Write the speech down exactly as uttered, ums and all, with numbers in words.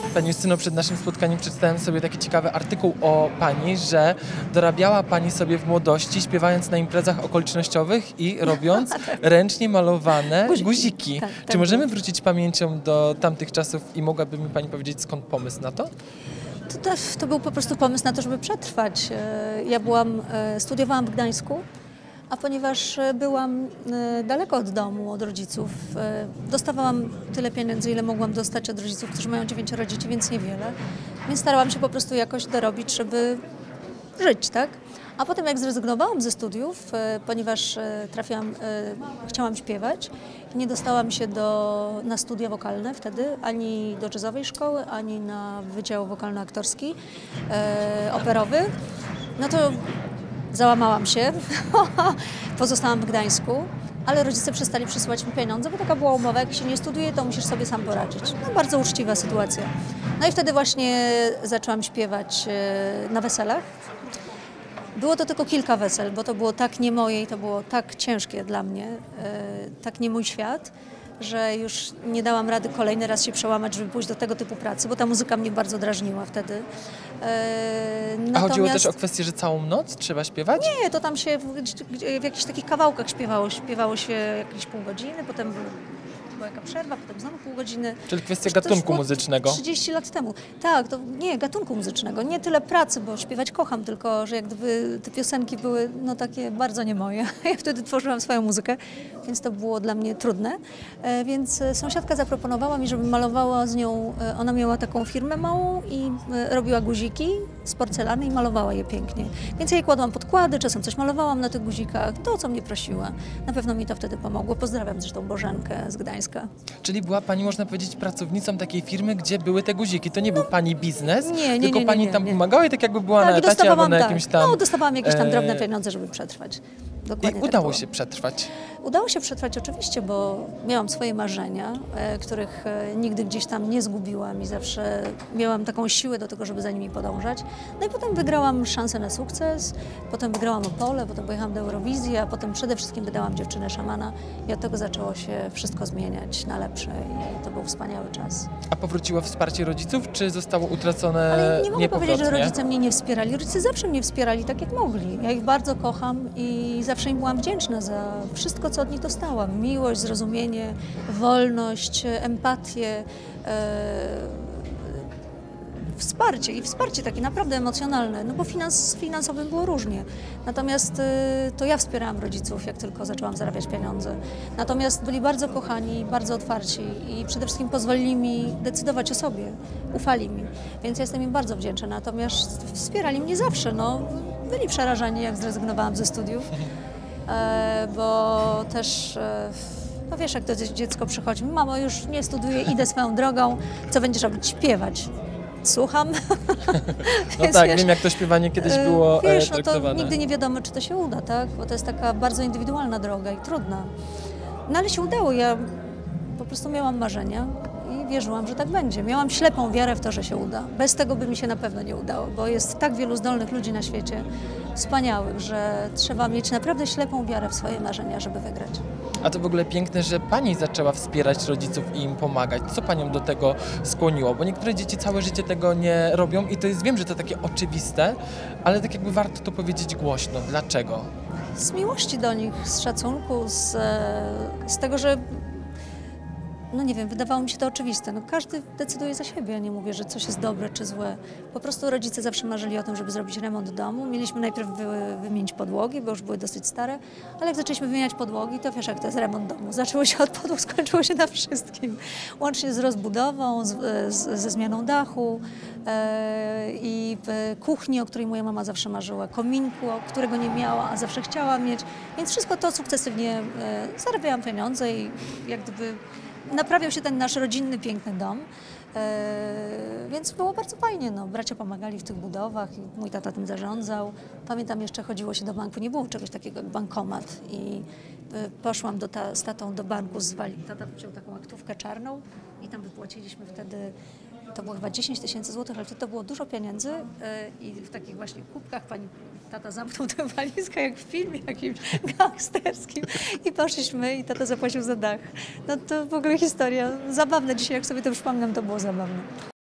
Pani Justyno, przed naszym spotkaniem przeczytałem sobie taki ciekawy artykuł o Pani, że dorabiała Pani sobie w młodości, śpiewając na imprezach okolicznościowych i robiąc ręcznie malowane guziki. guziki. Tak, Czy tak możemy było. wrócić pamięcią do tamtych czasów i mogłaby mi Pani powiedzieć, skąd pomysł na to? To, to, to był po prostu pomysł na to, żeby przetrwać. E, Ja byłam, e, studiowałam w Gdańsku, a ponieważ e, byłam e, daleko od domu, od rodziców, e, dostawałam tyle pieniędzy, ile mogłam dostać od rodziców, którzy mają dziewięcioro dzieci, więc niewiele. Więc starałam się po prostu jakoś dorobić, żeby żyć, tak? A potem jak zrezygnowałam ze studiów, e, ponieważ e, trafiłam, e, chciałam śpiewać, nie dostałam się do, na studia wokalne wtedy, ani do jazzowej szkoły, ani na wydział wokalno-aktorski, e, operowy, no to załamałam się, pozostałam w Gdańsku, ale rodzice przestali przysyłać mi pieniądze, bo taka była umowa, jak się nie studiuje, to musisz sobie sam poradzić. No, bardzo uczciwa sytuacja. No i wtedy właśnie zaczęłam śpiewać e, na weselach. Było to tylko kilka wesel, bo to było tak nie moje i to było tak ciężkie dla mnie, e, tak nie mój świat, że już nie dałam rady kolejny raz się przełamać, żeby pójść do tego typu pracy, bo ta muzyka mnie bardzo drażniła wtedy. E, A chodziło też o kwestię, że całą noc trzeba śpiewać? Nie, to tam się w, w jakichś takich kawałkach śpiewało. Śpiewało się jakieś pół godziny, potem była jaka przerwa, potem znowu pół godziny. Czyli kwestia To już gatunku było muzycznego? trzydzieści lat temu. Tak, to nie, gatunku muzycznego. Nie tyle pracy, bo śpiewać kocham, tylko że jak gdyby te piosenki były no takie bardzo nie moje. Ja wtedy tworzyłam swoją muzykę, więc to było dla mnie trudne. E, więc sąsiadka zaproponowała mi, żebym malowała z nią, e, ona miała taką firmę małą i e, robiła guziki z porcelany i malowała je pięknie. Więc ja jej kładłam podkłady, czasem coś malowałam na tych guzikach, to o co mnie prosiła. Na pewno mi to wtedy pomogło. Pozdrawiam zresztą Bożenkę z Gdańska. Czyli była Pani, można powiedzieć, pracownicą takiej firmy, gdzie były te guziki. To nie był Pani biznes, Nie, nie, tylko nie, nie, Pani nie, tam nie. pomagała i tak jakby była Tak, na i etacie albo dostawałam, na tak. jakimś tam... No, dostawałam jakieś tam drobne e, pieniądze, żeby przetrwać. I Dokładnie tak udało było. się przetrwać. Udało się przetrwać oczywiście, bo miałam swoje marzenia, e, których e, nigdy gdzieś tam nie zgubiłam i zawsze miałam taką siłę do tego, żeby za nimi podążać. No i potem wygrałam szansę na sukces, potem wygrałam Opole, potem pojechałam do Eurowizji, a potem przede wszystkim wydałam Dziewczynę Szamana i od tego zaczęło się wszystko zmieniać na lepsze i to był wspaniały czas. A powróciło wsparcie rodziców, czy zostało utracone Ale nie mogę powiedzieć, że niepowrotnie? rodzice mnie nie wspierali. Rodzice zawsze mnie wspierali tak, jak mogli. Ja ich bardzo kocham i zawsze im byłam wdzięczna za wszystko, co od nich dostałam. Miłość, zrozumienie, wolność, empatię, e, wsparcie i wsparcie takie naprawdę emocjonalne, no bo finans, z finansowym było różnie. Natomiast e, to ja wspierałam rodziców, jak tylko zaczęłam zarabiać pieniądze. Natomiast byli bardzo kochani, bardzo otwarci i przede wszystkim pozwolili mi decydować o sobie, ufali mi, więc jestem im bardzo wdzięczna. Natomiast wspierali mnie zawsze, no. Byli przerażeni, jak zrezygnowałam ze studiów. E, bo też, e, no wiesz, jak to dziecko przychodzi, mamo, już nie studiuję, idę swoją drogą, co będziesz robić? Śpiewać. Słucham. No Więc, tak, wiesz, wiem, jak to śpiewanie kiedyś było Wiesz, e, no to traktowane. nigdy nie wiadomo, czy to się uda, tak? Bo to jest taka bardzo indywidualna droga i trudna. No ale się udało, ja po prostu miałam marzenia i wierzyłam, że tak będzie. Miałam ślepą wiarę w to, że się uda. Bez tego by mi się na pewno nie udało, bo jest tak wielu zdolnych ludzi na świecie, wspaniałych, że trzeba mieć naprawdę ślepą wiarę w swoje marzenia, żeby wygrać. A to w ogóle piękne, że Pani zaczęła wspierać rodziców i im pomagać. Co Panią do tego skłoniło? Bo niektóre dzieci całe życie tego nie robią i to jest, wiem, że to takie oczywiste, ale tak jakby warto to powiedzieć głośno. Dlaczego? Z miłości do nich, z szacunku, z, z tego, że no nie wiem, wydawało mi się to oczywiste. No każdy decyduje za siebie. Ja nie mówię, że coś jest dobre czy złe. Po prostu rodzice zawsze marzyli o tym, żeby zrobić remont domu. Mieliśmy najpierw wy, wymienić podłogi, bo już były dosyć stare, ale jak zaczęliśmy wymieniać podłogi, to wiesz, jak to jest remont domu. Zaczęło się od podłóg, skończyło się na wszystkim. Łącznie z rozbudową, z, z, ze zmianą dachu e, i kuchni, o której moja mama zawsze marzyła, kominku, którego nie miała, a zawsze chciała mieć. Więc wszystko to sukcesywnie e, zarabiałam pieniądze i jak gdyby naprawiał się ten nasz rodzinny, piękny dom, e, więc było bardzo fajnie. No. Bracia pomagali w tych budowach i mój tata tym zarządzał. Pamiętam, jeszcze chodziło się do banku, nie było czegoś takiego jak bankomat i e, poszłam do ta, z tatą do banku, zwali. Tata wziął taką aktówkę czarną i tam wypłaciliśmy wtedy, to było chyba dziesięć tysięcy złotych, ale to było dużo pieniędzy e, i w takich właśnie kubkach pani tata zamknął tę walizkę jak w filmie jakimś gangsterskim i poszliśmy i tata zapłacił za dach. No to w ogóle historia zabawna. Dzisiaj jak sobie to przypominam, to było zabawne.